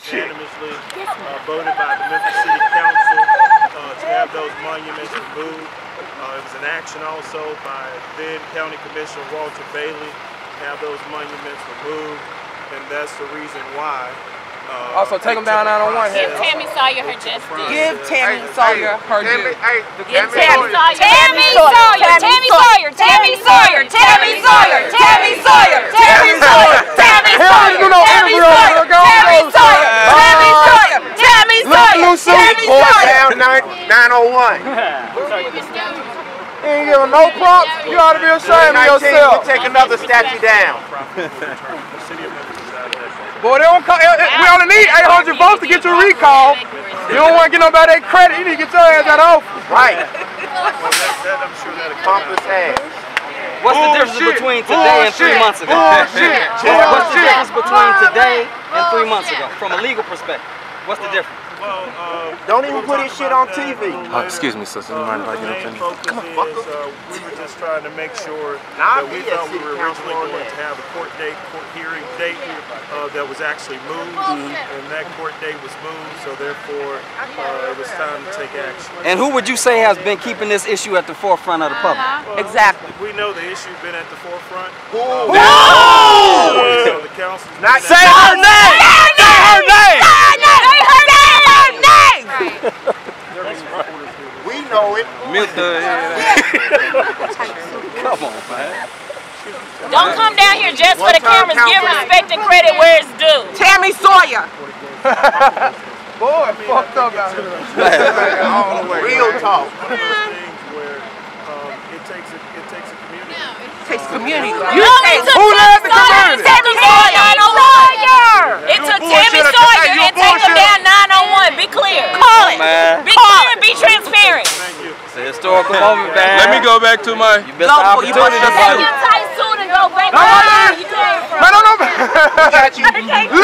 unanimously voted by the Memphis City Council to have those monuments removed. It was an action also by then County Commissioner Walter Bailey to have those monuments removed, and that's the reason why. Also, take them down 901 here. Give Tami Sawyer her just due. Give Tami Sawyer her due. Give Tami Sawyer. Tami Sawyer. Tami Sawyer. Tami Sawyer. Tami Sawyer. Tami Sawyer. Tami Sawyer. Tami Sawyer. Tami Sawyer. Tami Sawyer. Tami Sawyer. Tami Sawyer. Down 901. You ain't giving no props. You ought to be ashamed of yourself. We take another statue down. Boy, they don't we only need 800 votes to get your recall. You don't want to get nobody that credit. You need to get your ass out of office. Right. I'm sure that'll Pompous ass. What's the difference between today and 3 months ago? What's the difference between today and 3 months ago, from a legal perspective? What's the difference? Well, don't even put his shit on TV. Excuse me, sister. You mind if I get up in? We were just trying to make sure that we thought we were originally going to have a court hearing date that was actually moved, and that court date was moved, so therefore it was time to take action. And who would you say has been keeping this issue at the forefront of the public? Exactly. We know the issue been at the forefront. Who? So the council. Not say her name. Say her name. We know it. Come on, man. Don't come down here just for the cameras. Give respect and credit where it's due. Tami Sawyer. Boy, fucked up out here. All the way. Real talk. It takes a community. It takes community. Who led the community? It took Tami Sawyer and take them down 901. Be clear. Call it. Be clear and be transparent. Thank you. It's a historical moment, man. Let me go back to my. You missed the opportunity, Take buddy. your tight suit and go back No, where you came from. no. We got you.